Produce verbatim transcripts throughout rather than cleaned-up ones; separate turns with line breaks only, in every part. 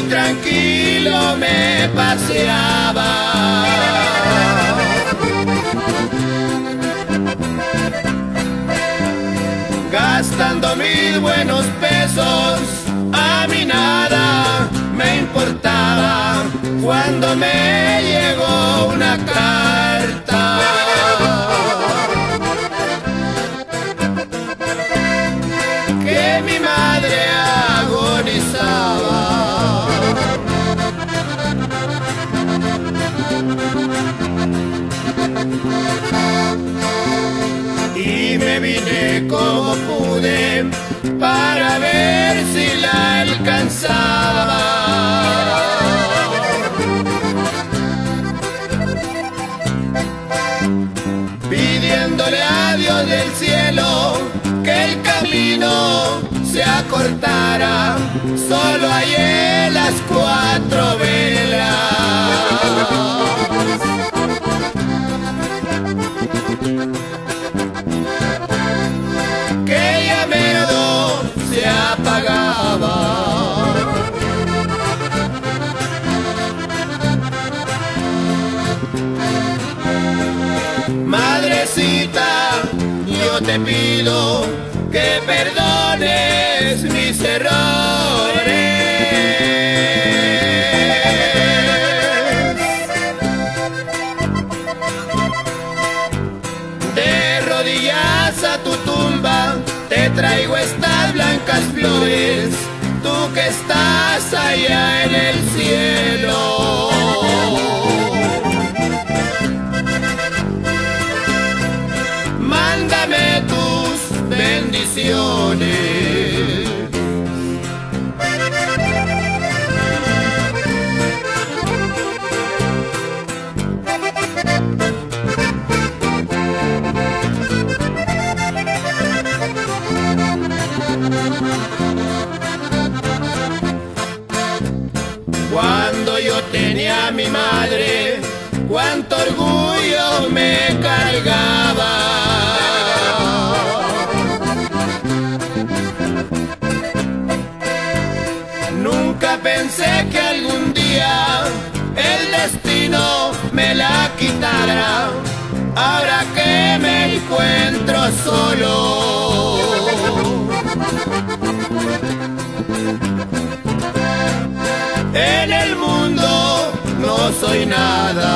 tranquilo me paseaba, gastando mis buenos pesos. A mí nada me importaba cuando me llegó una carta que mi madre agonizaba. Y me vine como pude para ver si la alcanzaba, pidiéndole a Dios del cielo que el camino se acortara. Solo hallé las cuatro velas que ya menudo se apagaba. Madrecita, yo te pido que perdones mis errores. De rodillas a tu tumba te traigo estas blancas flores, tú que estás allá en el cielo. Mándame tus bendiciones. Cuando yo tenía a mi madre, cuánto orgullo me cargaba. Nunca pensé que algún día el destino me la quitara, ahora que me encuentro solo. En el mundo no soy nada.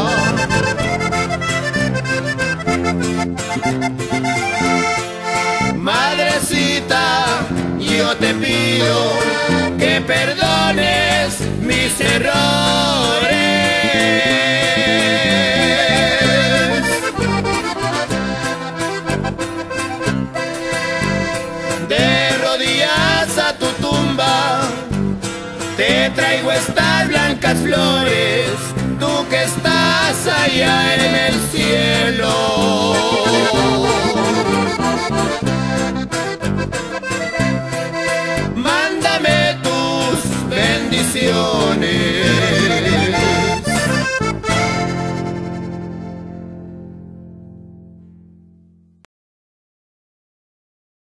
Madrecita, yo te pido que perdones mis errores. De rodillas a tu tumba te traigo estas blancas flores, tú que estás allá en el cielo.